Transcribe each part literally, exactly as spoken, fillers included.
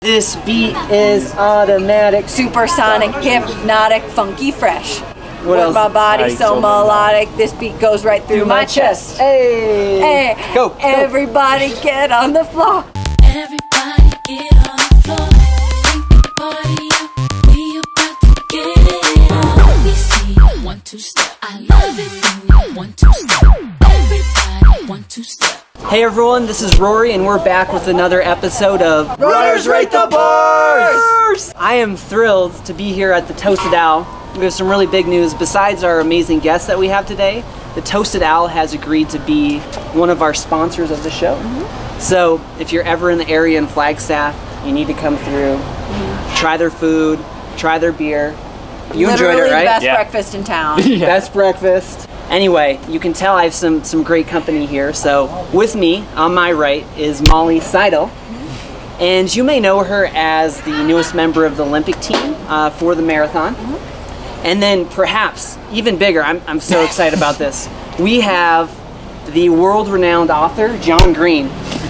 This beat is automatic, supersonic, hypnotic, funky, fresh. What else? My body so melodic, this beat goes right through, through my, my chest. chest. Hey, hey, go, go. Everybody get on the floor. Everybody get on the floor. Take the party up. We about to get it on. Let me see you one two step. I love it when you one two step. Everybody one two step. Hey everyone, this is Rory and we're back with another episode of Runners Rate the Bars! I am thrilled to be here at the Toasted Owl. We have some really big news. Besides our amazing guests that we have today, the Toasted Owl has agreed to be one of our sponsors of the show. Mm-hmm. So if you're ever in the area in Flagstaff, you need to come through, mm-hmm. try their food, try their beer. You Literally enjoyed it, right? the best yeah. breakfast in town. yeah. Best breakfast. Anyway, you can tell I have some, some great company here. So with me, on my right, is Molly Seidel. Mm-hmm. And you may know her as the newest member of the Olympic team uh, for the marathon. Mm-hmm. And then perhaps, even bigger, I'm, I'm so excited about this, we have the world-renowned author, Jon Green.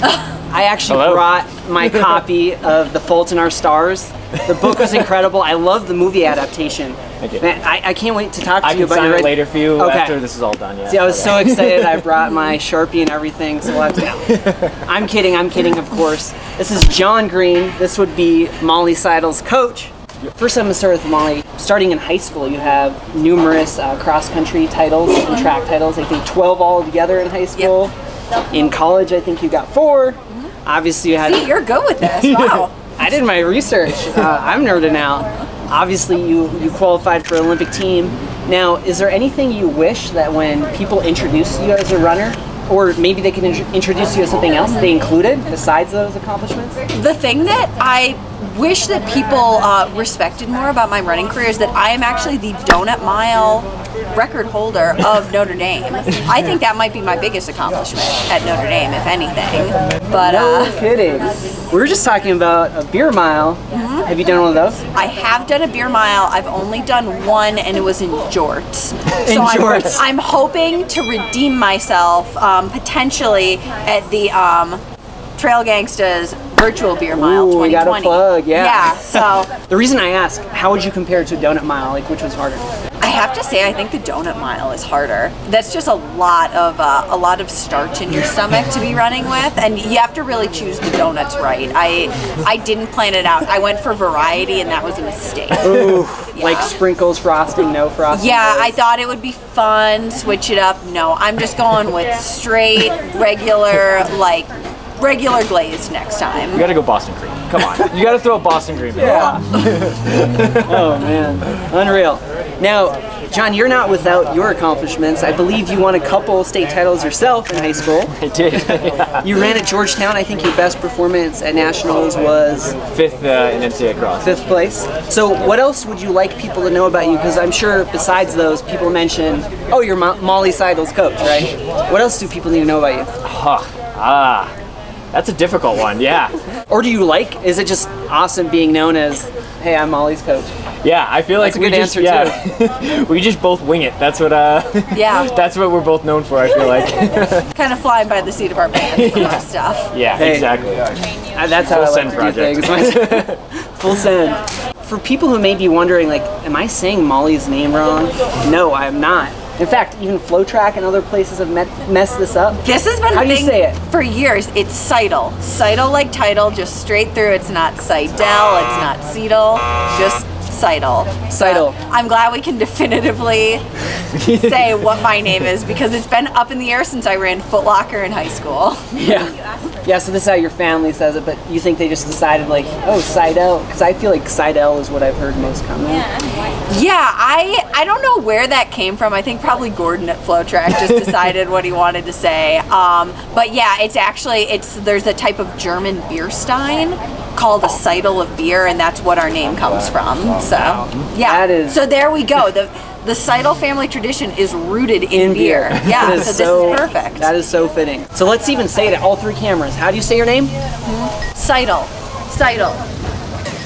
I actually Hello. brought my copy of The Fault in Our Stars. The book was incredible. I love the movie adaptation. Thank you. Man, I, I can't wait to talk to I you can about sign your it later for you okay. after this is all done. Yeah. See, I was so excited. I brought my Sharpie and everything. So we'll have to. I'm kidding. I'm kidding. Of course. This is Jon Green. This would be Molly Seidel's coach. First, I'm going to start with Molly. Starting in high school, you have numerous uh, cross-country titles and track titles. I think twelve all together in high school. Yep. In college, I think you got four. Mm-hmm. Obviously, you had. See, you're good with this. Wow. I did my research. Uh, I'm nerding out. Obviously, you you qualified for Olympic team. Now, is there anything you wish that when people introduce you as a runner, or maybe they can int introduce you as something else, they included besides those accomplishments? The thing that I wish that people uh, respected more about my running career is that I am actually the donut mile record holder of Notre Dame. I think that might be my biggest accomplishment at Notre Dame, if anything. But no uh, kidding. We were just talking about a beer mile. Mm-hmm. Have you done one of those? I have done a beer mile. I've only done one, and it was in jorts. In so jorts. I'm, I'm hoping to redeem myself um, potentially at the um, Trail GangstAZ virtual beer mile. Ooh, twenty twenty. we got a plug, yeah. Yeah, so. The reason I ask, how would you compare it to a donut mile? Like, which was harder? I have to say, I think the donut mile is harder. That's just a lot of uh, a lot of starch in your stomach to be running with, and you have to really choose the donuts right. I I didn't plan it out. I went for variety, and that was a mistake. Ooh, yeah. Like sprinkles, frosting, no frosting. Yeah, I thought it would be fun, switch it up. No, I'm just going with straight, regular, like. regular glazed next time. You gotta go Boston Cream. Come on. You gotta throw a Boston Cream in. Yeah. Oh man, unreal. Now, Jon, you're not without your accomplishments. I believe you won a couple state titles yourself in high school. I did. Yeah. You ran at Georgetown. I think your best performance at nationals was fifth uh, in N C double A cross. Fifth place. So, what else would you like people to know about you? Because I'm sure besides those, people mention, oh, you're Mo Molly Seidel's coach, right? What else do people need to know about you? Huh. Ah. That's a difficult one, yeah. Or do you like, is it just awesome being known as, hey, I'm Molly's coach? Yeah, I feel like that's a good we just, answer yeah, too. We just both wing it. That's what uh yeah. That's what we're both known for, I feel like. Kind of flying by the seat of our pants yeah. stuff. Yeah, hey, exactly. Uh, that's how Full I like to project. do things. Full send. For people who may be wondering, like, am I saying Molly's name wrong? No, I am not. In fact, even FlowTrack and other places have met, messed this up. This has been How a do you thing say it? for years. It's Seidel. Seidel like title, just straight through. It's not Seidel, it's not Seidel, just Seidel. Seidel. So I'm glad we can definitively say what my name is because it's been up in the air since I ran Foot Locker in high school. Yeah. Yeah, so this is how your family says it, but you think they just decided like, oh, Seidel? Because I feel like Seidel is what I've heard most commonly. Yeah, I I don't know where that came from. I think probably Gordon at FlowTrack just decided what he wanted to say. Um, but yeah, it's actually, it's there's a type of German beer stein called a Seidel of beer, and that's what our name comes from. So yeah, That is... so there we go. The the Seidel family tradition is rooted in, in beer. beer. Yeah, so this so, is perfect. That is so fitting. So let's even say it at all three cameras. How do you say your name? Mm-hmm. Seidel. Seidel.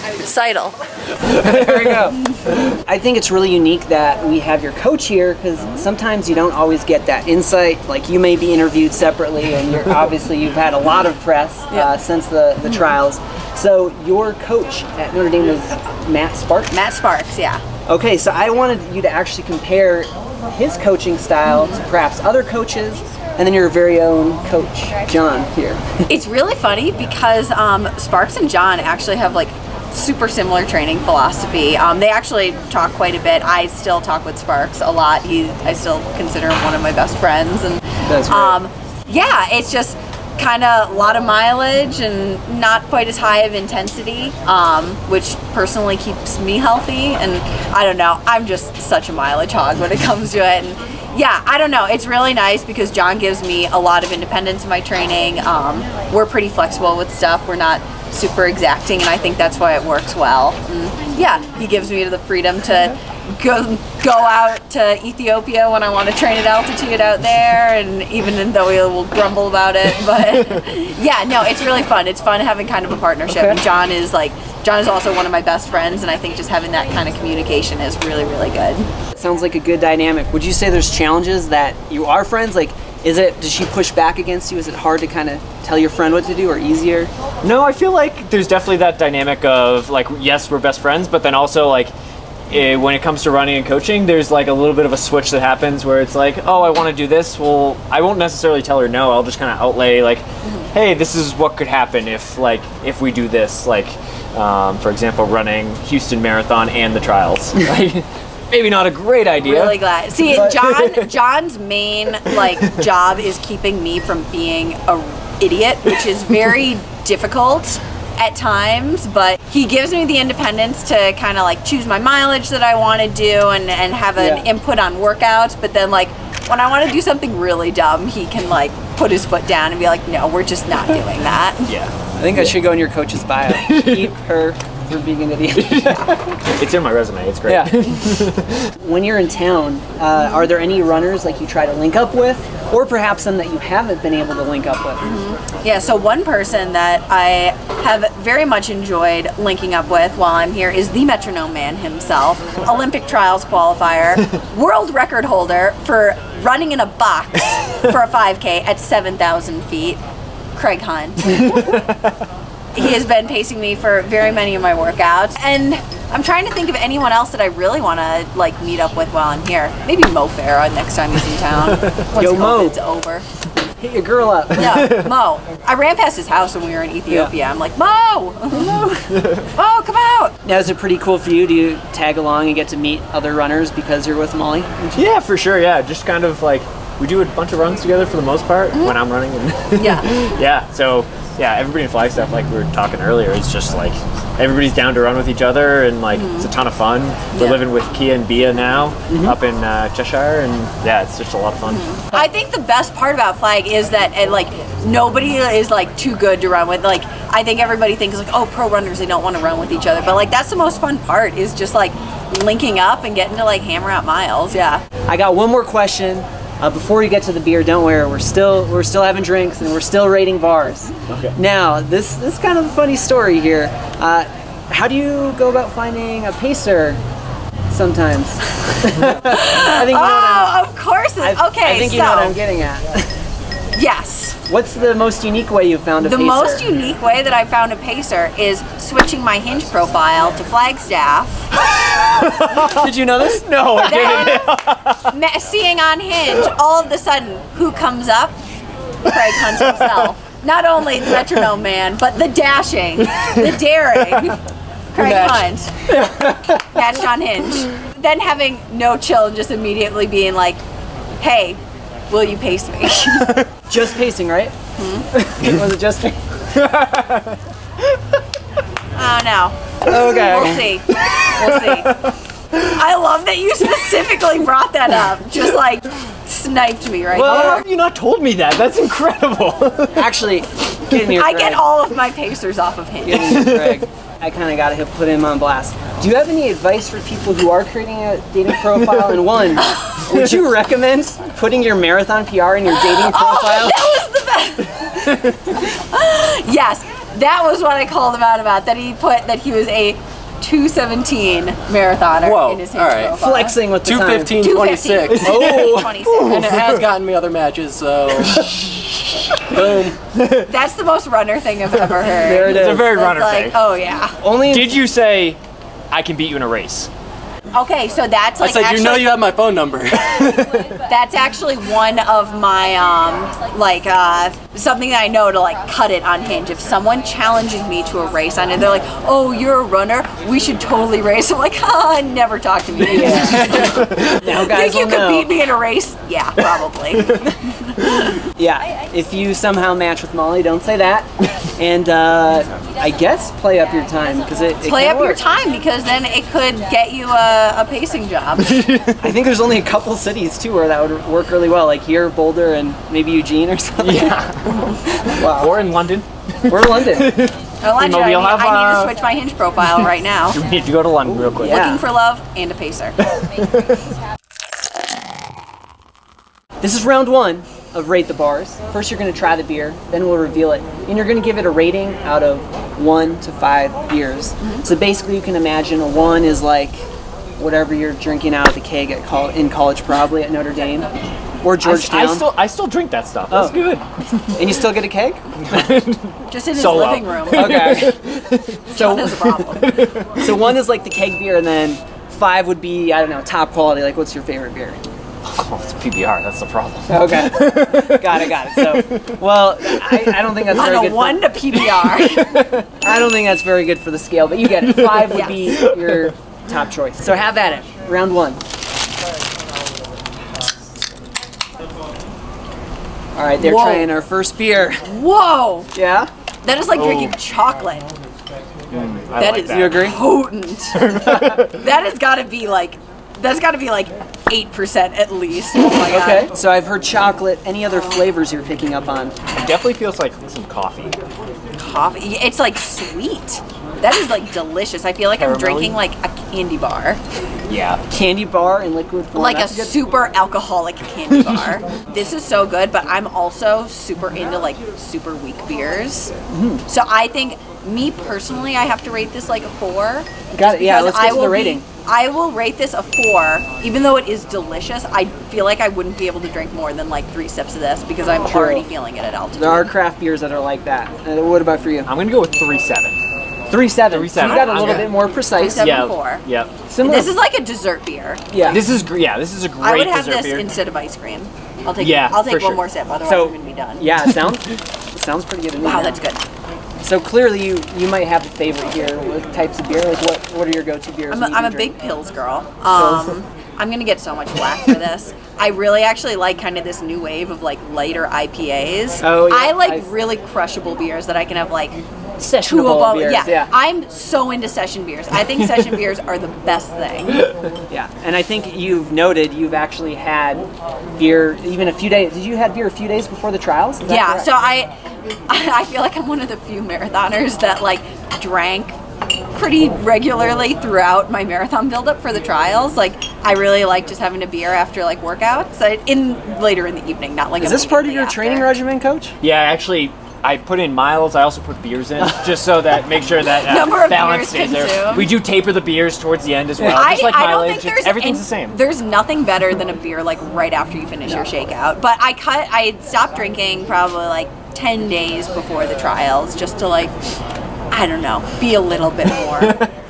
Seidel. There we go. I think it's really unique that we have your coach here because sometimes you don't always get that insight. Like you may be interviewed separately, and you're obviously you've had a lot of press uh, since the, the trials. So your coach at Notre Dame was Matt Sparks? Matt Sparks, yeah. Okay, so I wanted you to actually compare his coaching style to perhaps other coaches, and then your very own coach, Jon, here. It's really funny because um, Sparks and Jon actually have like super similar training philosophy. Um, they actually talk quite a bit. I still talk with Sparks a lot. He, I still consider him one of my best friends. And That's great. Um, yeah, it's just kind of a lot of mileage and not quite as high of intensity, um, which personally keeps me healthy. And I don't know, I'm just such a mileage hog when it comes to it. And yeah, I don't know, it's really nice because Jon gives me a lot of independence in my training. Um, we're pretty flexible with stuff. We're not super exacting, and I think that's why it works well. And yeah, he gives me the freedom to go go out to Ethiopia when I want to train at altitude out there, and even though he will grumble about it, but yeah, no, it's really fun. It's fun having kind of a partnership. Okay. And Jon is like, Jon is also one of my best friends, and I think just having that kind of communication is really, really good. It sounds like a good dynamic. Would you say there's challenges that you are friends? Like, is it, does she push back against you? Is it hard to kind of tell your friend what to do, or easier? No, I feel like there's definitely that dynamic of like, yes, we're best friends, but then also like, eh, when it comes to running and coaching, there's like a little bit of a switch that happens where it's like, oh, I want to do this. Well, I won't necessarily tell her no. I'll just kind of outlay like, hey, this is what could happen if like if we do this. Like, um, for example, running Houston Marathon and the trials. Like, maybe not a great idea. Really glad. See, Jon, Jon's main like job is keeping me from being a idiot, which is very difficult at times, but he gives me the independence to kind of like choose my mileage that I want to do and, and have an Yeah. input on workouts. But then like when I want to do something really dumb, he can like put his foot down and be like, no, we're just not doing that. Yeah. I think I should go in your coach's bio. Keep her from being an idiot. It's in my resume. It's great. Yeah. When you're in town, uh, are there any runners like you try to link up with, or perhaps some that you haven't been able to link up with? Mm-hmm. Yeah, so one person that I have very much enjoyed linking up with while I'm here is the Metronome Man himself, Olympic trials qualifier, world record holder for running in a box for a five K at seven thousand feet, Craig Hunt. He has been pacing me for very many of my workouts, and I'm trying to think of anyone else that I really want to like meet up with while I'm here. Maybe Mo Farah next time he's in town. Once Yo, Mo. COVID's over. Hit your girl up. Yeah, Mo. I ran past his house when we were in Ethiopia. I'm like, Mo! Mo! Mo, come out! Now, is it pretty cool for you? Do you tag along and get to meet other runners because you're with Molly? Yeah, for sure. Yeah, just kind of like we do a bunch of runs together for the most part when I'm running. And Yeah. yeah. So yeah, everybody in Flagstaff, like we were talking earlier, it's just like everybody's down to run with each other, and like it's a ton of fun. We're Yeah. living with Kia and Bia now up in uh, Cheshire, and yeah, it's just a lot of fun. I think the best part about Flag is that it, like nobody is like too good to run with. Like I think everybody thinks like, oh, pro runners, they don't want to run with each other, but like that's the most fun part is just like linking up and getting to like hammer out miles. Yeah. I got one more question. Uh, before we get to the beer, don't worry, we're still we're still having drinks and we're still rating bars. Okay. Now, this this is kind of a funny story here. Uh, how do you go about finding a pacer? Sometimes. I think you know what I'm. Oh, of course. It, I, okay, I think you so know what I'm getting at. yes. What's the most unique way you've found a The pacer? most unique way that I found a pacer is switching my Hinge profile to Flagstaff. Did you know this? No, I didn't. Then, me- seeing on Hinge, all of a sudden, who comes up? Craig Hunt himself. Not only the Metronome Man, but the dashing, the daring, Craig Hunt. Matched on Hinge. Then having no chill and just immediately being like, hey, will you pace me? Just pacing, right? Hmm? Was it just pacing? Oh no. Okay. We'll see. We'll see. I love that you specifically brought that up. Just like sniped me right How there. have you not told me that? That's incredible. Actually, get in here, I Craig. get all of my pacers off of Get Hinge. in here, Craig. I kind of got to put him on blast. Do you have any advice for people who are creating a dating profile? And one, would you recommend putting your marathon P R in your dating profile? Oh, that was the best. Yes, That was what I called him out about. That he put that he was a two seventeen marathoner Whoa, in his Hinge all right. profile. Flexing with the two fifteen twenty-six. Oh, And it has gotten me other matches, so boom. that's the most runner thing I've ever heard. There it It's is. a very It's runner like, thing. oh yeah. Only Did you say I can beat you in a race? Okay, so that's I like said, actually, you know you have my phone number. that's actually one of my um like uh something that I know to like cut it on Hinge. If someone challenges me to a race on it, they're like, "Oh, you're a runner. We should totally race." I'm like, "Ah, never talk to me again." now guys Think you will could know. beat me in a race? Yeah, probably. Yeah, if you somehow match with Molly, don't say that. And uh, I guess play up your time because it, it Play can up your work. time because then it could get you a, a pacing job. I think there's only a couple cities too where that would work really well, like here, Boulder, and maybe Eugene or something. Yeah. Wow. Or in London. Or London. Elijah, I, need, we'll have, I need uh, to switch my Hinge profile right now. We need to go to London real quick. Yeah. Looking for love and a pacer. This is round one of Rate the Bars. First you're going to try the beer, then we'll reveal it. And you're going to give it a rating out of one to five beers. Mm-hmm. So basically you can imagine a one is like whatever you're drinking out of the keg at col in college probably at Notre Dame or I, Georgetown. I still I still drink that stuff. That's Oh. good. And you still get a keg? Just in his Solo. living room. Okay. So so, that's a problem. so one is like the keg beer and then five would be, I don't know, top quality. Like what's your favorite beer? Oh, it's P B R. That's the problem. Okay. got it, got it. So, well, I, I don't think that's very On good. a one to P B R. For, I don't think that's very good for the scale, but you get it. Five would Yes. be your top choice. So have at it. Round one. All right, they're Whoa. trying our first beer. Whoa! Yeah? That is like drinking chocolate. I That like is that. You agree? potent. That has got to be like, that's got to be like eight percent at least. Oh my God. Okay. So I've heard chocolate. Any other flavors you're picking up on? It definitely feels like some coffee. Coffee. It's like sweet. That is like delicious. I feel like I'm Caramelly? drinking like a candy bar. Yeah. Candy bar in liquid form. Like a That's good. super alcoholic candy bar. This is so good, but I'm also super into like super weak beers. Mm-hmm. So I think, me personally, I have to rate this like a four. Got it. Yeah, because let's get I to the will be- rating. I will rate this a four, even though it is delicious. I feel like I wouldn't be able to drink more than like three sips of this because I'm True. already feeling it at altitude. There are craft beers that are like that. Uh, what about for you? I'm gonna go with three seven. Three seven. Three So you seven. got a little Okay. bit more precise. Seven Yeah. four. Yep. Similar. This is like a dessert beer. yeah. This is gr- yeah. This is a great I would have dessert this beer. instead of ice cream. I'll take. Yeah, I'll take for one sure. more sip. Otherwise, So- I'm gonna be done. Yeah, it sounds it sounds pretty good to me. Wow, now. that's good. So clearly you you might have a favorite here with types of beer. Like what what are your go-to beers? I'm a, when you I'm a do big drink? pills girl. Um, I'm gonna get so much flack for this. I really actually like kind of this new wave of like lighter I P As. Oh, yeah, I like I- really crushable beers that I can have like two Sessionable of them. beers, yeah. yeah. I'm so into session beers. I think session beers are the best thing. Yeah, and I think you've noted you've actually had beer even a few days. Did you have beer a few days before the trials? Is that Yeah. correct? So I, I feel like I'm one of the few marathoners that like drank pretty regularly throughout my marathon buildup for the trials. Like I really like just having a beer after like workouts uh, in later in the evening, not like Is this part of immediately your after. training regimen, Coach? Yeah, actually, I put in miles. I also put beers in, just so that make sure that uh, Number of balance beers stays there. consumed. We do taper the beers towards the end as well, I, just like I don't mileage. think It's- there's everything's an- the same. There's nothing better than a beer like right after you finish your shakeout. But I cut. I stopped drinking probably like ten days before the trials, just to like, I don't know, be a little bit more.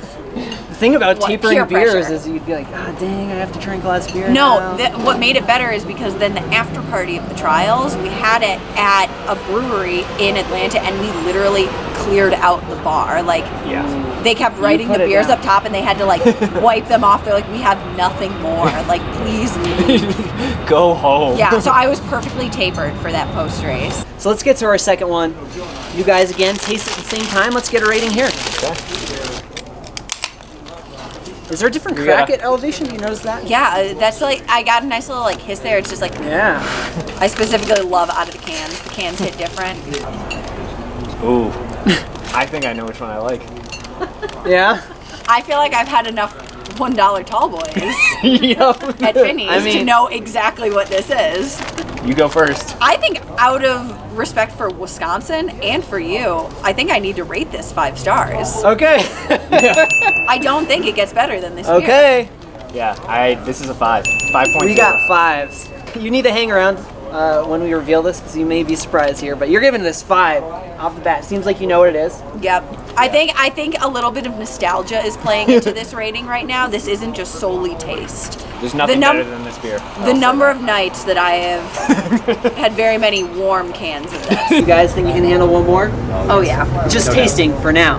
The thing about What, tapering peer beers pressure. is you'd be like, ah, dang, I have to drink less beer. No, now." th- what made it better is because then the after party of the trials, we had it at a brewery in Atlanta, and we literally cleared out the bar. Like, Yeah. they kept writing put the it beers down. up top, and they had to like wipe them off. They're like, we have nothing more. Like, please leave. Go home. Yeah, so I was perfectly tapered for that post race. So let's get to our second one. You guys again taste it at the same time. Let's get a rating here. Is there a different We crack gotta- at elevation? Do you notice that? Yeah, uh, that's like I got a nice little like hiss there. It's just like Yeah. I specifically love out of the cans. The cans hit different. Ooh. I think I know which one I like. Yeah. I feel like I've had enough one dollar tall boys Yup. at Finney's I to mean- know exactly what this is. You go first. I think out of respect for Wisconsin and for you, I think I need to rate this five stars. Okay. I don't think it gets better than this beer. Okay. Yeah, I. This is a five. Five point. We got fives. You need to hang around uh, when we reveal this because you may be surprised here. But you're giving this five off the bat. Seems like you know what it is. Yep. I think I think a little bit of nostalgia is playing into this rating right now. This isn't just solely taste. There's nothing The num- better than this beer. The number of nights that I have had very many warm cans of this. You guys think you can handle one more? Oh yeah. Just Okay. tasting for now.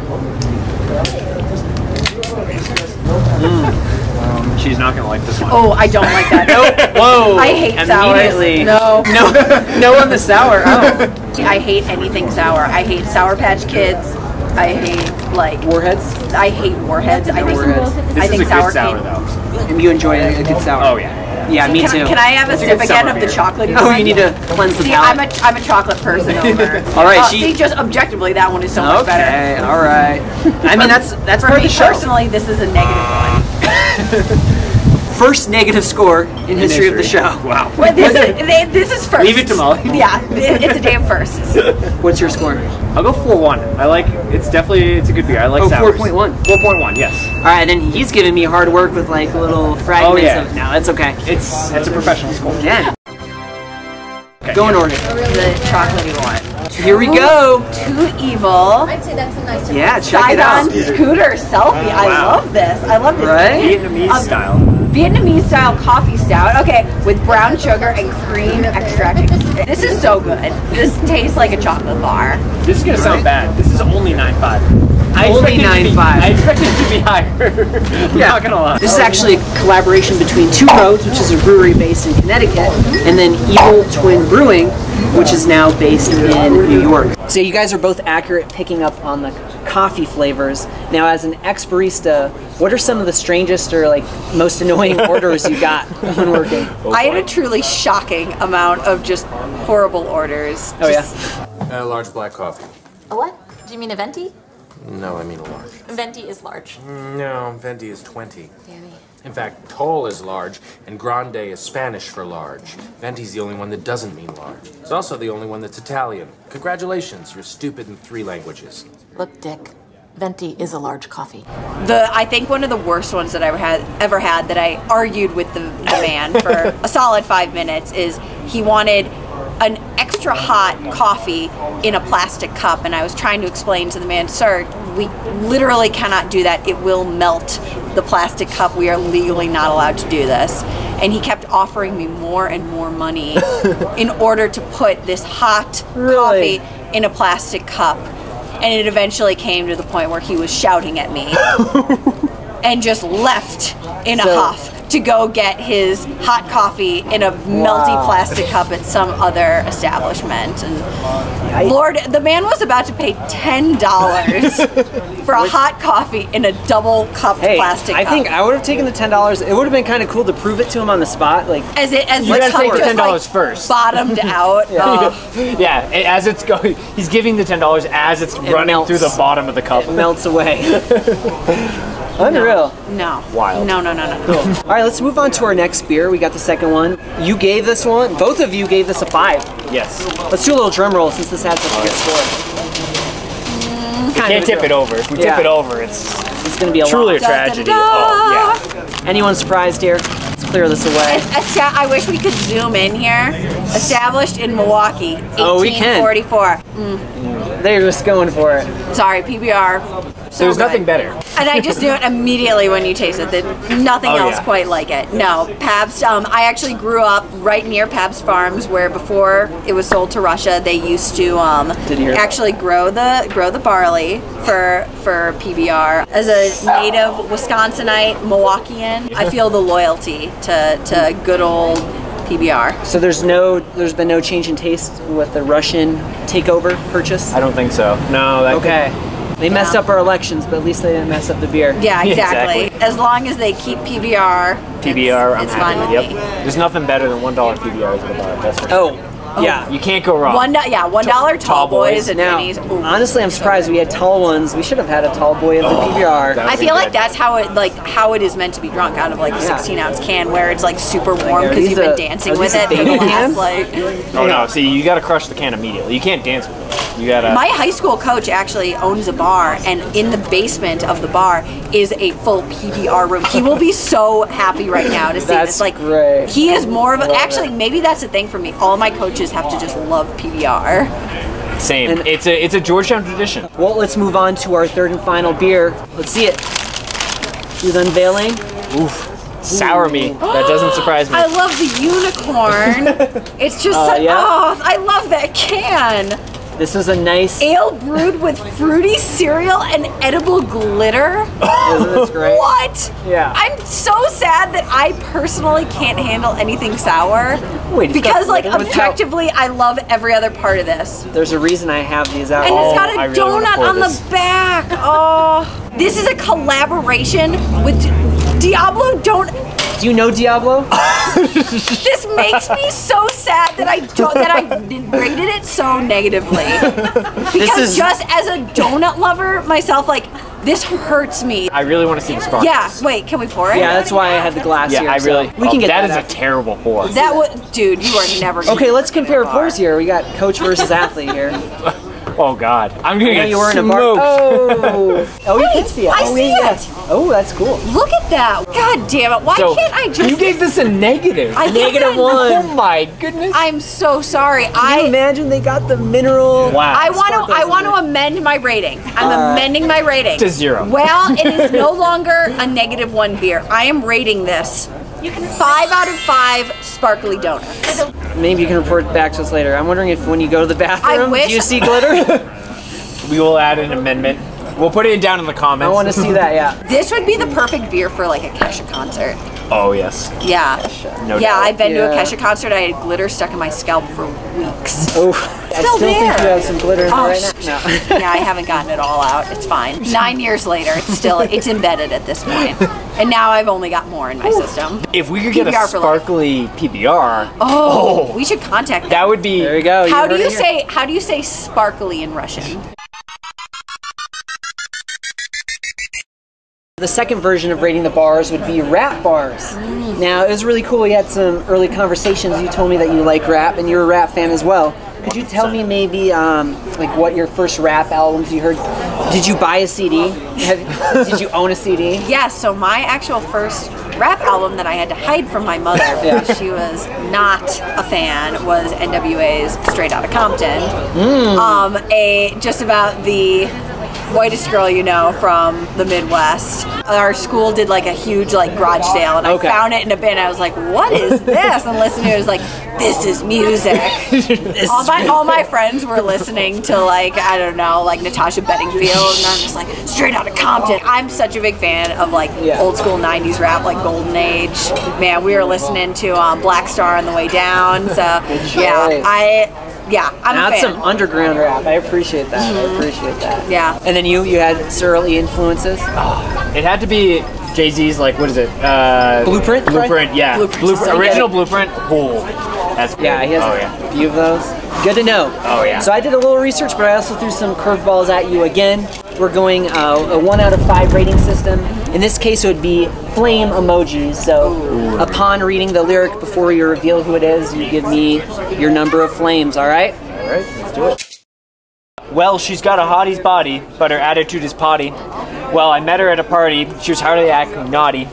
Um, she's not gonna like this one. Oh, I don't like that. Nope. Whoa! I hate sours. Immediately. No. No. No on the sour. Oh. I hate anything sour. I hate Sour Patch Kids. I hate like Warheads. I hate Warheads. I think Warheads. This I is think a sour good sour cream. though. And you enjoy a, a good sour. Oh yeah. Yeah, me Can, too. can I have a It's a sip good again summer of the beer. chocolate? Oh, one? you need to cleanse the See, palate. I'm a I'm a chocolate person over. All right, Uh, she- see, just objectively, that one is so much better. Okay, all right. I mean, that's that's For part of me the show. personally, this is a negative one. First negative score in history of the history. show. Wow. Well, this is they, this is first. Leave it to Molly. Yeah, it, it's a damn first. What's your score? I'll go four one. I like. It's definitely. It's a good beer. I like Oh, sours. four point one. four point one. Yes. All right, then he's giving me hard work with like little fragments Oh, yeah. of. No, that's okay. It's it's a professional score. Yeah. Okay, Go in yeah. order. The chocolatey one. Here we go. Too evil. I'd say that's a nicer Yeah, check it out. Sidon scooter selfie. I Wow. love this. I love this. Right? Vietnamese Um, style. Vietnamese style coffee stout. Okay, with brown sugar and cream extract. This is so good. This tastes like a chocolate bar. This is gonna sound bad. This is only nine five. I Only expected it to be- nine five. I expected it to be higher. I'm Yeah. not gonna lie. This is actually a collaboration between Two Roads, which is a brewery based in Connecticut, and then Evil Twin Brewing, which is now based in New York. So you guys are both accurate picking up on the coffee flavors. Now, as an ex-barista, what are some of the strangest or like most annoying orders you got when working? I had a truly shocking amount of just horrible orders. Oh yeah. A large black coffee. A what? Do you mean a venti? No, I mean a large. Venti is large. No, venti is twenty. Danny. In fact, tall is large, and grande is Spanish for large. Venti's the only one that doesn't mean large. It's also the only one that's Italian. Congratulations, you're stupid in three languages. Look, Dick. Venti is a large coffee. The I think one of the worst ones that I ever had ever had that I argued with the, the man for a solid five minutes is he wanted an extra hot coffee in a plastic cup, and I was trying to explain to the man, sir, we literally cannot do that. It will melt the plastic cup. We are legally not allowed to do this. And he kept offering me more and more money in order to put this hot Really? coffee in a plastic cup. And it eventually came to the point where he was shouting at me and just left in a So- huff to go get his hot coffee in a melty Wow. plastic cup at some other establishment. And Lord, the man was about to pay ten dollars for a hot coffee in a double cup Hey, plastic I cup. think I would have taken the ten dollars. It would have been kind of cool to prove it to him on the spot, like. as it as You the gotta cup take the just, ten dollars like, first. bottomed out. Ugh. Yeah, a- as it's going, he's giving the ten dollars as it's running melts. through the bottom of the cup. It melts away. Unreal. No. Wild. No, no, no, no, no. All right, let's move on to our next beer. We got the second one. You gave this one, both of you gave this a five. Yes. Let's do a little drum roll since this had such a good score. Kind Can't of a tip it drum. over. If we Yeah. tip it over, it's It's gonna be a truly a lot. tragedy. Da, da, da. Oh, yeah. Anyone surprised here? Let's clear this away. Es- esta- I wish we could zoom in here. Established in Milwaukee, Oh, we can. eighteen forty-four. They're just going for it. Sorry, P B R. So There's good. nothing better. And I just knew it immediately when you taste it. That nothing Oh, else yeah. quite like it. No, Pabst. Um, I actually grew up right near Pabst Farms, where before it was sold to Russia, they used to um, Did you hear that? actually grow the grow the barley for for P B R. As a native Wisconsinite, Milwaukeean, I feel the loyalty to to good old P B R. So there's no, there's been no change in taste with the Russian takeover purchase. I don't think so. No. That Okay. They messed up our elections, but at least they didn't mess up the beer. Yeah, exactly. Exactly. As long as they keep P B R, P B R, it's, I'm it's happy. fine with Yep. me. There's nothing better than one dollar P B Rs at a bar. That's for sure. Oh, Yeah. You can't go wrong. One, do- yeah, one dollar tall, Tall boys. boys at Now, Vinny's. Ooh. honestly, I'm surprised we had tall ones. We should have had a tall boy of the P B R. that I would be feel like good. that's how it like how it is meant to be drunk out of like a Yeah. sixteen ounce can where it's like super warm Are because these you've been a- dancing are with these a it for the baby last can? like. Oh no! See, you got to crush the can immediately. You can't dance with it. You gotta. My high school coach actually owns a bar, and in the basement of the bar is a full P B R room. He will be so happy right now to see That's this. Like, great. he is more of a. Love Actually, it. maybe that's the thing for me. All my coaches have to just love P B R. Same. And- it's a it's a Georgetown tradition. Well, let's move on to our third and final beer. Let's see it. Do the unveiling. Oof. Sour me. That doesn't surprise me. I love the unicorn. It's just, Uh, so, yeah. oh, I love that can. This is a nice. Ale brewed with fruity cereal and edible glitter. Isn't this great? What? Yeah. I'm so sad that I personally can't handle anything sour. Wait, it's because got like glitter? What's that? objectively, I love every other part of this. There's a reason I have these out. And Oh, it's got I a really wanna donut pour on this. the back. Oh, this is a collaboration with Diablo. Don't. Do you know Diablo? This makes me so sad that I don't, that I rated it so negatively. Because is- just as a donut lover myself, like this hurts me. I really want to see the sparkles. Yeah. Wait, can we pour it? Yeah, that's why I had the glass Yeah, here. I so really. we oh, can get that that. is a after. terrible pour. That would, dude, you are never. gonna Okay, get let's this compare bar. pours here. We got coach versus athlete here. Oh God, I'm gonna I know get you were in a smoked. bar. Oh, oh, you can see it. I oh, see yeah. it. Oh, that's cool. Look at that! God damn it! Why So, can't I just? You gave this a negative. I gave Negative it a- one. Oh my goodness. I'm so sorry. Can you I. imagine they got the mineral? Wow. I want to. Sparkles I in want to there. amend my rating. I'm Uh, amending my rating to zero. Well, it is no longer a negative one beer. I am rating this five out of five sparkly donuts. Maybe you can report back to us later. I'm wondering if when you go to the bathroom, wish- do you see glitter? We will add an amendment. We'll put it down in the comments. I want to see that. Yeah. This would be the perfect beer for like a Kesha concert. Oh yes. Yeah. No yeah, doubt. I've been to Yeah. a Kesha concert. I had glitter stuck in my scalp for weeks. Oh, I Still still think you there. have some glitter in Oh, there right now. No. Yeah, I haven't gotten it all out. It's fine. Nine years later, it's still it's embedded at this point. And now I've only got more in my system. If we could get P B R a for life. sparkly P B R, Oh, we should contact them. that would be. There we go. How heard do you it here. say how do you say sparkly in Russian? The second version of rating the bars would be rap bars. Now, it was really cool. We had some early conversations. You told me that you like rap, and you're a rap fan as well. Could you tell me maybe um, like what your first rap albums you heard? Did you buy a C D? Have, did you own a C D? Yeah, so my actual first rap album that I had to hide from my mother because she was not a fan was N W A's Straight Outta Compton. Um, a just about the whitest girl you know from the Midwest. Our school did like a huge like garage sale, and I Okay. found it in a bin. I was like, "What is this?" And listening to it, I was like, "This is music." all my all my friends were listening to like I don't know like Natasha Bedingfield, and I'm just like Straight Outta Compton. I'm such a big fan of like Yeah. old school nineties rap, like Golden Age. Man, we were listening to um, Black Star on the way down. So yeah, choice. I yeah I'm a That's fan. some underground rap. I appreciate that. I appreciate that. Yeah. And then you, you had early influences. It had to be Jay-Z's, like, what is it? Uh, Blueprint, right? Blueprint, yeah. Blueprint. Blueprint. Original Blueprint. Oh, that's good. Yeah, he has Oh, a yeah. few of those. Good to know. Oh, yeah. So I did a little research, but I also threw some curveballs at you again. We're going uh, a one out of five rating system. In this case, it would be flame emojis. So upon reading the lyric before you reveal who it is, you give me your number of flames, all right? All right, let's do it. Well, she's got a hottie's body, but her attitude is potty. Well, I met her at a party. She was hardly acting naughty.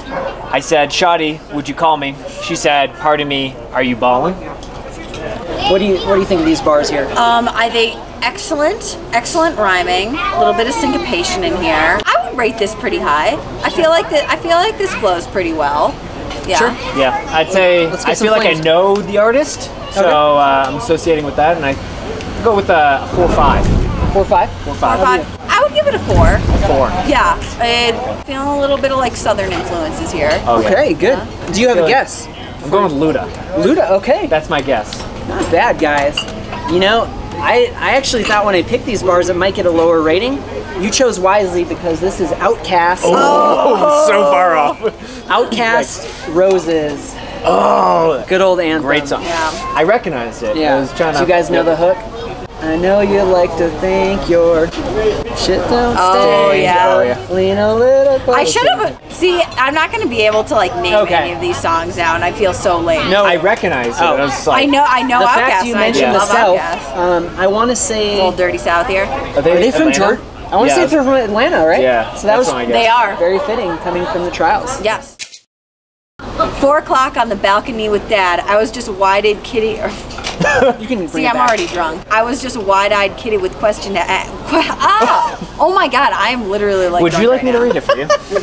I said, "Shoddy, would you call me?" She said, "Pardon me, are you ballin'?" What do you What do you think of these bars here? Um, I think excellent, excellent rhyming. A little bit of syncopation in here. I would rate this pretty high. I feel like that. I feel like this flows pretty well. Yeah. Sure. Yeah, I'd say Let's get I some feel like I flames. know the artist, so Okay. uh, I'm associating with that, and I go with a four five. Four five. Four five. Five. I would give it a four. Four. Yeah. I feeling a little bit of like southern influences here. Oh, yeah. Okay, good. Do you have a Feel like- guess? I'm going with Luda. Luda. Okay. That's my guess. Not bad, guys. You know, I, I actually thought when I picked these bars it might get a lower rating. You chose wisely because this is Outcast. Oh, so far off. Outcast Roses. Oh, Good old anthem. great song. Yeah. I recognized it. Yeah. I was trying Do to. you guys know the hook? I know you like to think your shit don't Oh, stink. yeah. Oh, yeah. Lean a little closer. I should have. See, I'm not going to be able to like name Okay. any of these songs now, and I feel so lame. No. I recognized it. Oh. I was like, I know, I know The Outkast. fact you and I mentioned love the South, Outkast. um, I want to say... Old Dirty South here. Are they, Are they from Atlanta? Georgia? I want to Yeah. say they're from Atlanta, right? Yeah, So that that's was what I guess. They are. very fitting coming from the trials. Yes. Four o'clock on the balcony with Dad. I was just a wide-eyed kitty. Or, You can bring see, it I'm back. already drunk. I was just a wide-eyed kitty with question to ask. Ah! Oh my God, I am literally like. Would you drunk like me right to now. read it for you?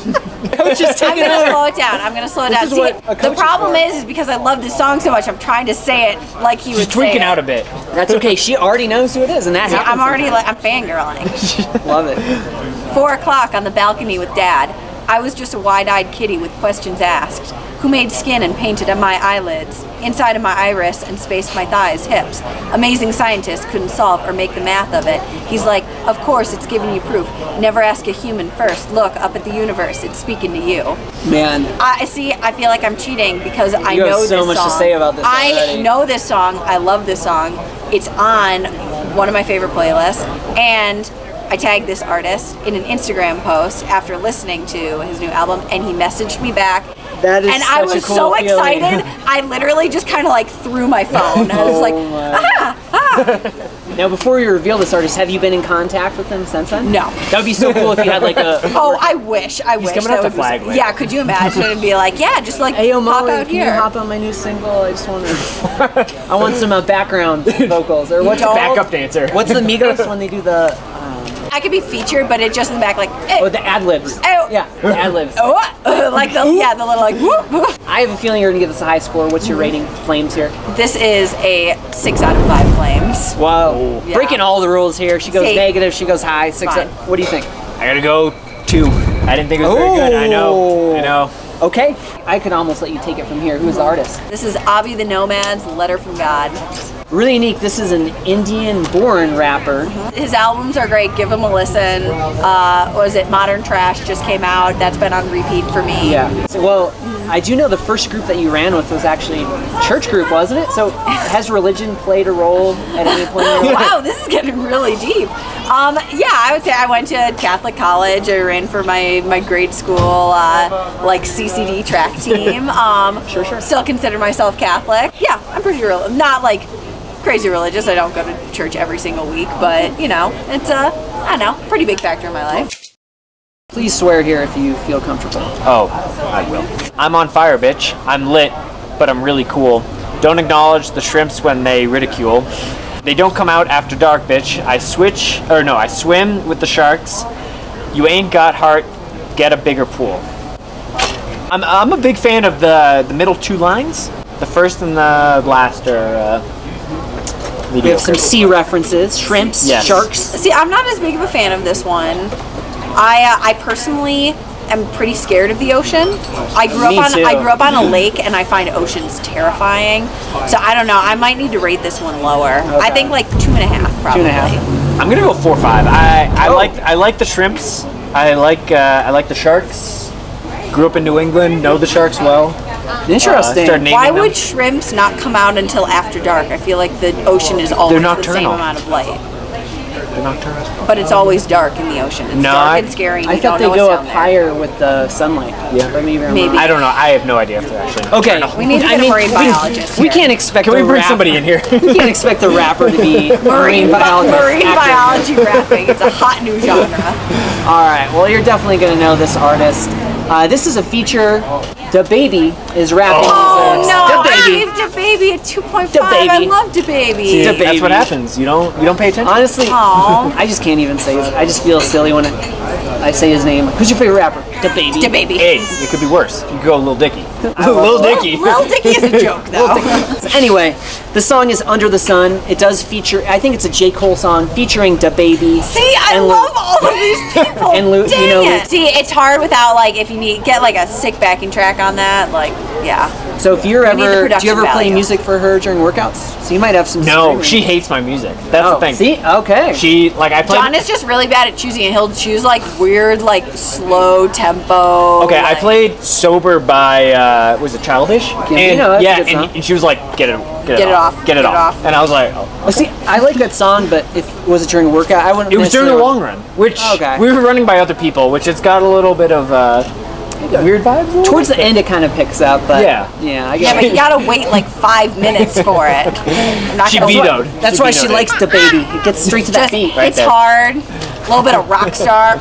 Coach is I'm taking gonna over. slow it down. I'm gonna slow it This down. is See, what a coach the is problem for. is, is because I love this song so much. I'm trying to say it like he She's would say tweaking it. out a bit. That's okay. She already knows who it is, and that See, happens. I'm already like I'm fangirling. sometimes. Love it. Four o'clock on the balcony with Dad. I was just a wide-eyed kitty with questions asked. Who made skin and painted on my eyelids, inside of my iris, and spaced my thighs, hips? Amazing scientist couldn't solve or make the math of it. He's like, of course, it's giving you proof. Never ask a human first. Look up at the universe. It's speaking to you. Man, I see. I feel like I'm cheating because I You have know so this much to song. say about this I already. know this song. I love this song. It's on one of my favorite playlists, and I tagged this artist in an Instagram post after listening to his new album, and he messaged me back. that is And such I a was cool so feeling. excited, I literally just kind of like threw my phone. I was like, Oh my. ah, ah. Now, before you reveal this artist, have you been in contact with them since then? No. That would be so cool if you had like a. Oh, I wish. I wish. coming that out to would be- Flagler. Yeah, could you imagine and be like, yeah, just like Hey, yo, pop Molly, out can here. you hop on my new single? I just want to. I want some uh, background vocals, or what's it called? Backup dancer. What's the Migos when they do the? I could be featured, but it just in the back like, eh, Oh, the ad libs. Oh. Yeah, the ad libs. oh, like the yeah, the little like. Whoop, whoop. I have a feeling you're gonna give this a high score. What's your rating, Flames here? This is a six out of five flames. Wow, Yeah. breaking all the rules here. She goes See. negative. She goes high. Six. Fine. What do you think? I gotta go two. I didn't think it was very good. I know. I know. Okay, I could almost let you take it from here. Who's the artist? This is Avi the Nomad's Letter from God. Really unique. This is an Indian-born rapper. His albums are great. Give them a listen. Uh, what was it? Modern Trash just came out. That's been on repeat for me. Yeah. So, well, I do know the first group that you ran with was actually a church group, wasn't it? So has religion played a role at any point? in your life? Wow, this is getting really deep. Um, yeah, I would say I went to Catholic college. I ran for my, my grade school uh, like C C D track team. Um, Sure, sure. Still consider myself Catholic. Yeah, I'm pretty real. Not like crazy religious. I don't go to church every single week, but you know, it's a I don't know, pretty big factor in my life. Please swear here if you feel comfortable. Oh, I will. I'm on fire, bitch. I'm lit, but I'm really cool. Don't acknowledge the shrimps when they ridicule. They don't come out after dark, bitch. I switch, or no, I swim with the sharks. You ain't got heart, get a bigger pool. I'm, I'm a big fan of the, the middle two lines. The first and the last are uh, We have mediocre. some sea references, shrimps, Yes. sharks. See, I'm not as big of a fan of this one. I uh, I personally am pretty scared of the ocean. I grew Me up on too. I grew up on a lake, and I find oceans terrifying. So I don't know. I might need to rate this one lower. I think like two and a half, probably. Two and a half. I'm gonna go four five. I I Oh. like I like the shrimps. I like uh, I like the sharks. Grew up in New England. Know the sharks well. Interesting. Uh, started naming Why them. would shrimps not come out until after dark? I feel like the ocean is always the same nocturnal. amount of light. They're nocturnal. But it's always dark in the ocean. It's No, dark I- and scary. And I you thought don't they know go what's up down there. higher with the sunlight. Yeah. But maybe I'm Maybe. wrong. I don't know. I have no idea if they're actually. Okay. We need to I get a mean, marine we- biologist We here. can't expect. Can we the bring rap- somebody in here? We can't expect the rapper to be marine biologist. Marine accurate. biology rapping. It's a hot new genre. All right. Well, you're definitely gonna know this artist. Uh, this is a feature. The baby is rapping. Oh these lyrics. no! The I baby. gave DaBaby a two point five. I DaBaby. love DaBaby. See, The that's baby. what happens. You don't you don't pay attention. Honestly, Aw. I just can't even say it. I just feel silly when I, I say his name. Who's your favorite rapper? The baby. DaBaby. Hey, it could be worse. You could go Lil Dicky. Lil Dicky. Lil Dicky is a joke though. So anyway, the song is Under the Sun. It does feature, I think it's a J. Cole song featuring DaBaby. See, I And Lu- love all of these people. And Lu- you Dang know Lu- it. See, it's hard without like if you need get like a sick backing track on that. Like, yeah. So if you're We need the ever, do you production ever play value. music for her during workouts? So you might have some. No, screaming. she hates my music. That's oh, the thing. See, okay. She like I played. John is just really bad at choosing, and he'll choose like weird, like slow tempo. Okay, like, I played "Sober" by uh, was it Childish? Gambino, and that's a yeah, good song. and, and she was like, "Get it, get, Get it off, get it get it off," off. and I was like, oh. Well, see, I like that song, but if was it during a workout, I wouldn't. It was during the necessarily- long run, which Okay. we were running by other people, which it's got a little bit of uh, weird vibes. a little Towards bit. the end, it kind of picks up, but Yeah. yeah, I Yeah, guess. but you gotta wait like five minutes for it. I'm not She gonna- vetoed. That's She why she vetoed it. likes the baby. It gets straight to that Just, beat. Right it's there. hard. A little bit of rock star.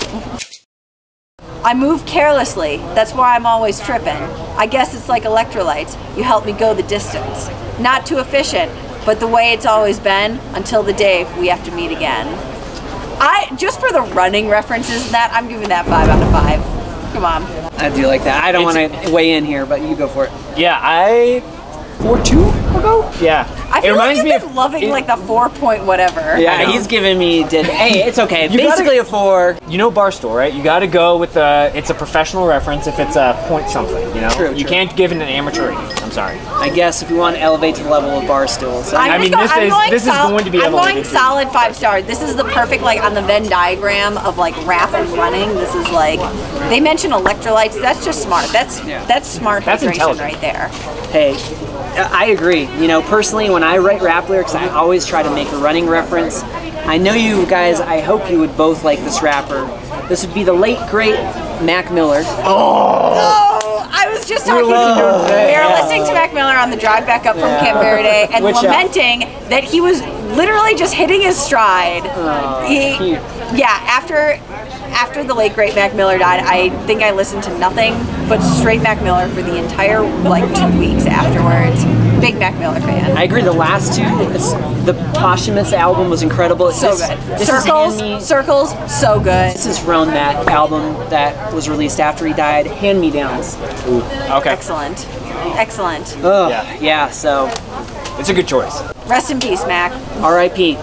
I move carelessly. That's why I'm always tripping. I guess it's like electrolytes. You help me go the distance. Not too efficient, but the way it's always been until the day we have to meet again. I just for the running references and that, I'm giving that five out of five. Come on. I do like that. I don't want It's- to weigh in here, but you go for it. Yeah, I four two ago. Yeah, I feel it reminds like me you've been of loving it- like the four point whatever. Yeah, know. he's giving me. Did hey, it's okay. You gotta- Basically a four. You know Barstool, right? You got to go with the. It's a professional reference if it's a point something. You know, True, you true. can't give it an amateur rating. I'm sorry. I guess if we want to elevate to the level of Barstool. So I'm I just mean, go- this I'm is- going this is sol- going to be I'm going elevated. solid five stars. This is the perfect like on the Venn diagram of like rap and running. This is like they mention electrolytes. That's just smart. That's Yeah. that's smart That's hydration intelligent. right there. hey, I agree. You know, personally, when I write rap lyrics, I always try to make a running reference. I know you guys. I hope you would both like this rapper. This would be the late great Mac Miller. Oh, I was just talking. We were listening to Mac Miller on the drive back up from Camp Verde and Which, uh, lamenting that he was literally just hitting his stride. he, cute. yeah, after after the late great Mac Miller died, I think I listened to nothing but straight Mac Miller for the entire like two weeks afterwards. Big Mac Miller fan. I agree. The last two, it's, the posthumous album was incredible. So This- good. This is Circles, Hand Me- circles, so good. This is from that album that was released after he died. Hand Me Downs. Okay, Excellent, excellent. Oh Yeah. yeah. So it's a good choice. Rest in peace, Mac. R I P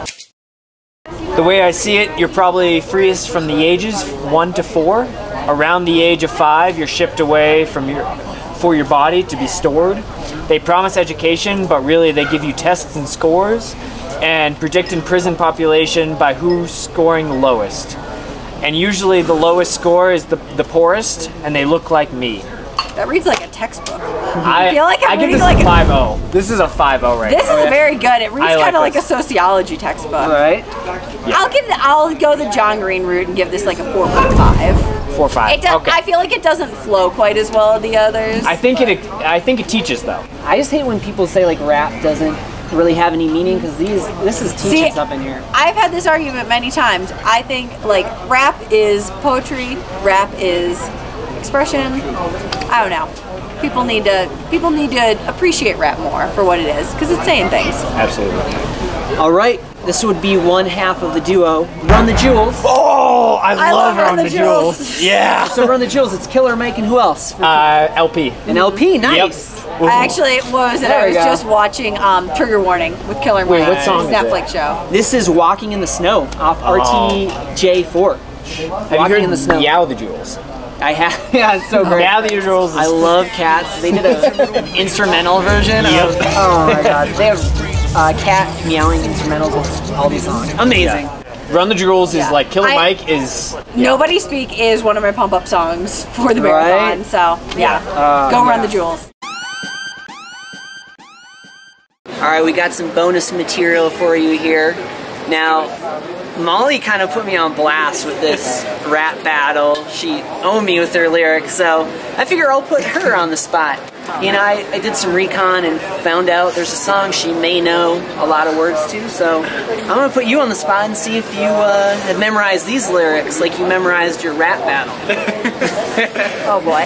The way I see it, you're probably freest from the ages one to four. Around the age of five, you're shipped away from your for your body to be stored. They promise education, but really they give you tests and scores and predict in prison population by who's scoring the lowest. And usually the lowest score is the, the poorest, and they look like me. That reads like a textbook. I, feel like I'm I give reading this like a a- five oh. This is a five oh right This now. is very good. It reads I like kind of like a this. sociology textbook. All right. I'll give the, I'll go the Jon Green route and give this like a four point five. Four five. It does, okay. I feel like it doesn't flow quite as well as the others. I think it. I think it teaches though. I just hate when people say like rap doesn't really have any meaning because these this is teaching See, stuff in here. I've had this argument many times. I think like rap is poetry, rap is expression. I don't know. People need to people need to appreciate rap more for what it is because it's saying things. Absolutely. All right. This would be one half of the duo. Run the Jewels. Oh, I, I love Run the Jewels. Yeah. So Run the Jewels. It's Killer Mike and who else? Uh, L P. An L P. Nice. Yep. I actually what was it? There I we was go. just watching um, Trigger Warning with Killer Wait, Mike. what song His is it? Netflix show. This is Walking in the Snow off R T J four. Have you Walking heard in the Snow. Meow the Jewels? I have. Yeah, it's so great. Meow the Jewels. Is I love Cats. They did an instrumental version. Yep. Of, oh my god. They have uh, cat meowing instrumentals of all these songs. Amazing. Run the Jewels Yeah. is like Killer I- Mike is. Nobody Speak is one of my pump up songs for the marathon. Right? So yeah, Uh, go yeah. Run the Jewels. All right, we got some bonus material for you here. Now, Molly kind of put me on blast with this rap battle. She owned me with her lyrics, so I figure I'll put her on the spot. You know, I, I did some recon and found out there's a song she may know a lot of words to, so I'm gonna put you on the spot and see if you uh, have memorized these lyrics like you memorized your rap battle. Oh boy.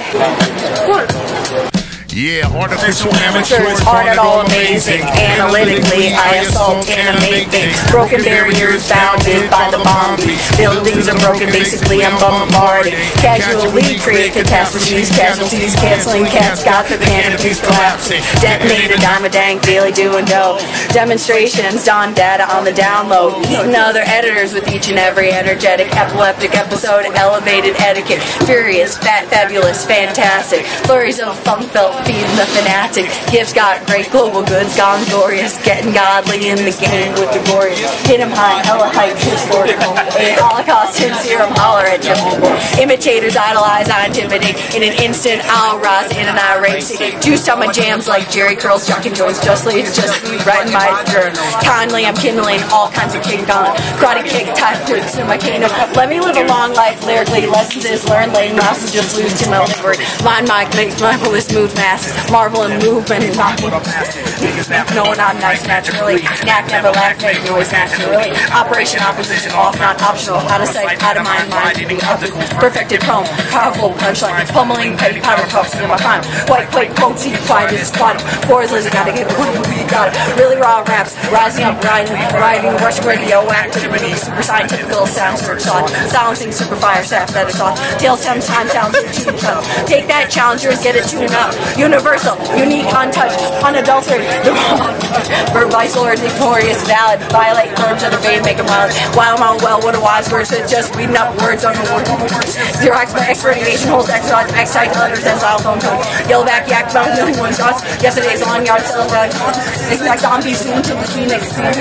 Yeah, artificial amateurs Aren't at all amazing. Analytically, I assault, animate things. Broken barriers bounded by the boundaries. Buildings are broken, basically I'm bombarded. Casually create catastrophes, casualties, canceling cats, got the canopies collapsing. Detonated, I'm a dank, daily doing dope. Demonstrations, Don data on the download. Eating other editors with each and every energetic, epileptic episode, elevated etiquette. Furious, fat, fabulous, fantastic. Flurries of funk felt feeding the fanatic. Gifts got great, global goods gone glorious. Getting godly in the game with the glorious. Hit him high, hella heights, historical. A Holocaust, sincere, holler at you. Imitators idolize, I intimidate. In an instant, I'll rise in an irate city. Juiced on my jams like Jerry curls, Chuck and Jones. Justly, it's just me, right in my journal. Kindly, I'm kindling all kinds of kick on. Karate kick, type flicks in my kingdom. Let me live a long life lyrically. Lessons is learned, laying losses just lose to no word. Line mic makes mindfulness move masses. Marvel and movement and knocking. No, not nice, naturally. Knack never lack, make noise naturally. Operation opposition off, not optional. Out of sight, out of mind, mind to be optical. Perfected poem, powerful punchline. Pummeling petty powder puffs in my prime. White plate, potency, quiet is quantum. Boys, lizard, gotta get the one we got it. Really raw raps, rising up, riding, riding, rushing radio activity. Super scientific sound search thought. Silencing super fire staff that is off. Tail stem time sounds tune up. Take that, challengers, get it tuned up. Universal, unique, untouched, unadulterated. Verb isolate, victorious, valid. Violate verbs of the vein, make them wild. Wild on well, what a wise word. So just reading up words on the word. Zero explanation holds extra odds, X type letters and style phone code. Yell back, yak, bound, million one shots. Yesterday's on yard sales down. Expect zombies soon to the Phoenix.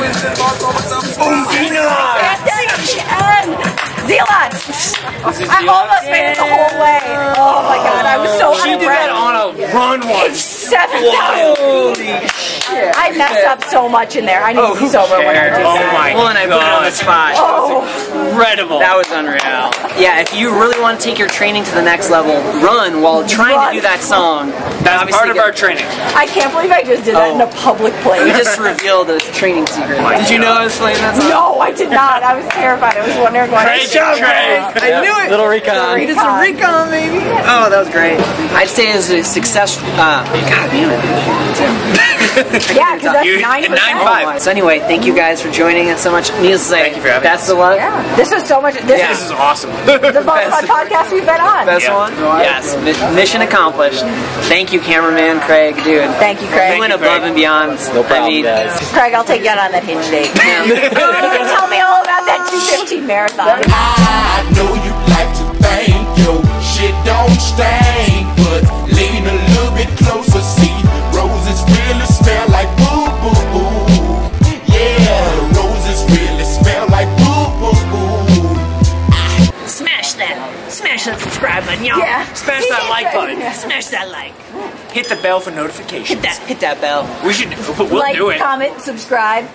Zealot! I almost made it the whole way. Oh my god, I was so She out of did breath. that on a run once. Seven thousand. I messed up so much in there. I need Oh, to be who sober when I cares? do Oh that. my Well, and I put it on the spot. Oh. Incredible. That was unreal. Yeah, if you really want to take your training to the next level, run while trying Run. to do that song. That's Obviously part of get- our training. I can't believe I just did that in a public place. We just revealed a training secret. Did you know I was playing that song? No, I did not. I was terrified. I was wondering what I Great job, Craig. I knew it. Little recon. We did some recon, baby. Oh, that was great. I'd say it was a success. Uh, God damn it. Yeah, because that's You- nine nine percent. five. So anyway, thank you guys for joining us so much. Needless to say, Thank you for having best of luck. Yeah, this was so much. This Yeah. is This is awesome. the most fun podcast we've been on. Best Yeah. one? Yes. Mi- mission accomplished. Thank you, cameraman Craig, dude. Thank you, Craig. You went you, above Craig. and beyond. No problem, I mean, guys. Craig, I'll take you out on that hinge date. Tell me all about that two fifteen marathon. I know you like to think your shit don't stink, but lean a little bit closer, see roses really smell like boo boo boo. Yeah, roses really smell like boo boo boo. Smash that. Smash that subscribe button, y'all. Yeah. Smash that like button. Smash that like. Hit the bell for notifications. Hit that. hit that bell. We should. We'll like, do it. comment, subscribe.